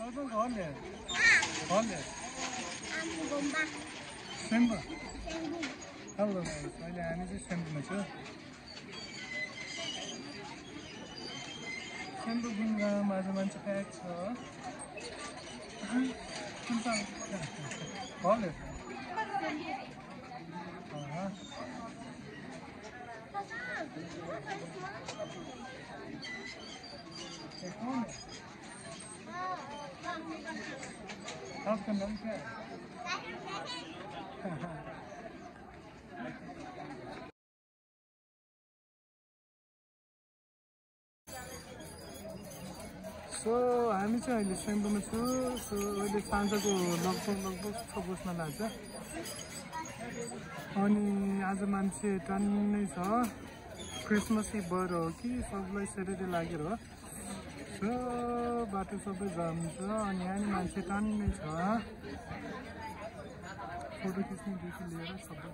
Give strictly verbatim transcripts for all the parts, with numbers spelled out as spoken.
Album Holland. Holland. I'm Bomba. Simba. Sengu. Hello guys. अहिले हामी चाहिँ सेम्बुमा छु सेम्बु गुम्बामा आज मान्छे प्याक छ कुन छ हले अह ए कौन है आपका नाम क्या है सो हामी चाहिँ अहिले सेम्बुमा छु सो अहिले साँझको लगभग लगभग छ बज्न लाग्छ अनि आज मान्छे टन्नै छ क्रिसमस इभ भएर हो कि सबलाई सेटरडे लागेर हो सो बाटो सबै जाम छ अनि यहाँ मान्छे टन्नै छ फोटो खिच्नेदेखि लिएर सबै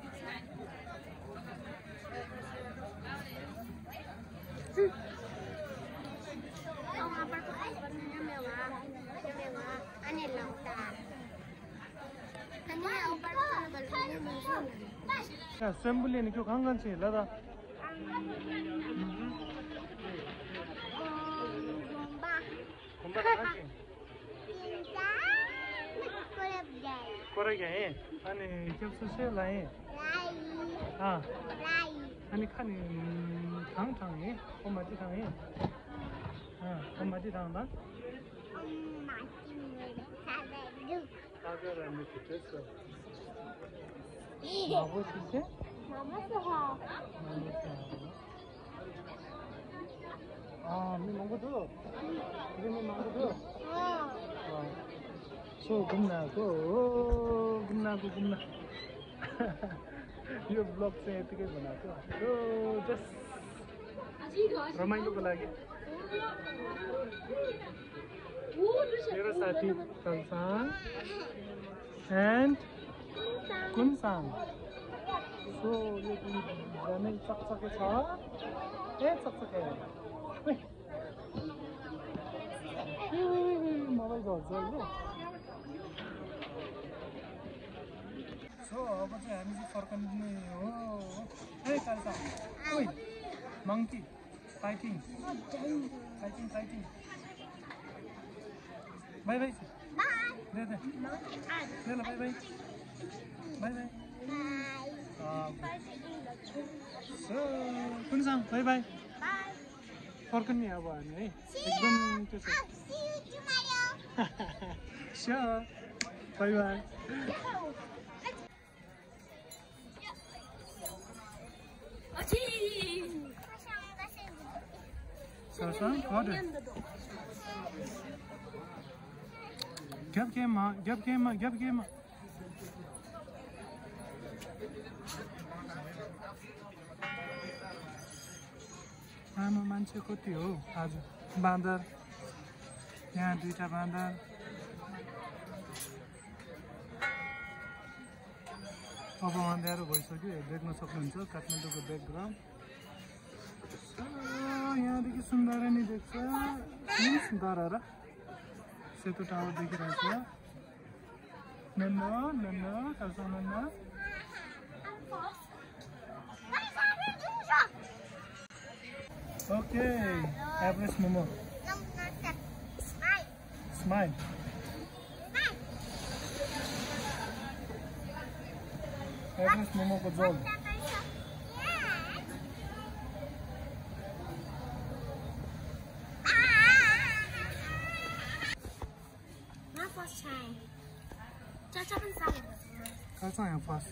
सेम्बुले नि क्यों खांगन से लदा bomba खांगे कोरे क्या है अनि के सोचे लाए हाँ अनि खाने खांग खांग है ओमाटी खांग है हाँ ओमाटी खांग बा अगर हम कितने सो मावो चीज़ है मामा सहा 아, 미 망고 줘. 이거 미 망고 줘. 어. सो घुम्नको घुम्नको घुम्न यो ब्लग चाहिँ यतिकै बनाएको सो जस्ट रमाइलोको लागि मेरो साथी कल्साङ एन्ड कुनसाङ सो यो झनै चकचके छ ए चकचके मोबाइल झर्छ होइन सो अब चाहिँ हामी चाहिँ फर्कने हो ए कालसा ओइ monkey fighting fighting fighting bye bye दे दे दे ल बाई बाई बाई बाई सो कुनसाङ बाई बाई फर्कने अब हामी है एकदम त्यो छ sure bye bye Sasang, order. Gap game, gap game, gap game. आमा मान्छे कति हो आज बाँदर यहाँ दुईटा बाँदर अब अँध्यारो भइसक्यो देख्न सक्नुहुन्छ काठमाडौँको ब्याकग्राउन्ड यहाँदेखि सुन्दरनी देख्छ दरहरा सेतो टावर देखिरहेछ Nanda Nanda Kalsa Nanda okay Everest momo smile Everest मोमोको झोल Kalsa yang pas.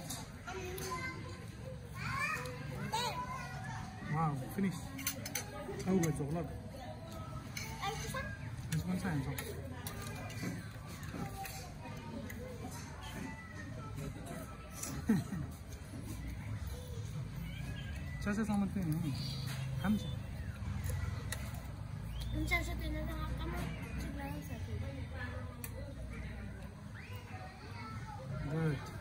Wow, finish. Aku gak coklat. Ini pun saya yang coklat. Saya sama tuh ini. Kamu sih? Saya satu ini dengan kamu sebelah satu. Good.